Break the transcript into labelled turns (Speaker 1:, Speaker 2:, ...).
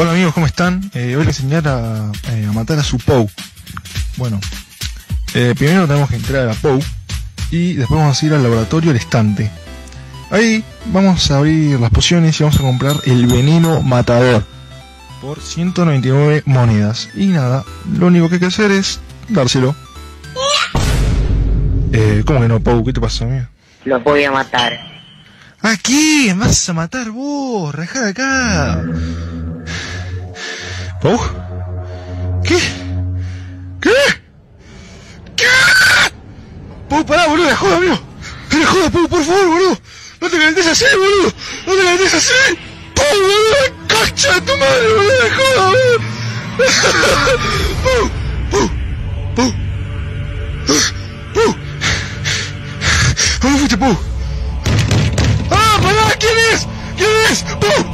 Speaker 1: Hola amigos, ¿cómo están? Hoy les voy a enseñar a matar a su Pou. Bueno, primero tenemos que entrar a la Pou y después vamos a ir al laboratorio, al estante. Ahí vamos a abrir las pociones y vamos a comprar el veneno matador por 199 monedas. Y nada, lo único que hay que hacer es dárselo. ¿Cómo que no, Pou? ¿Qué te pasa, amigo?
Speaker 2: Los voy a matar.
Speaker 1: ¿A quién vas a matar vos? Rajá de acá. ¿Pou? ¿Qué? ¿Qué? ¿Qué? Pou, pará, boludo, la joda, amigo. La joda, Pou, por favor, boludo. No te calentes así, boludo. No te calentes así. Pou, boludo, la concha de tu madre, boludo, la joda, boludo. Pou, Pou, Pou, Pou. ¿Dónde fuiste, Pou? ¡Ah, pará! ¿Quién es? ¿Quién es? ¡Pou!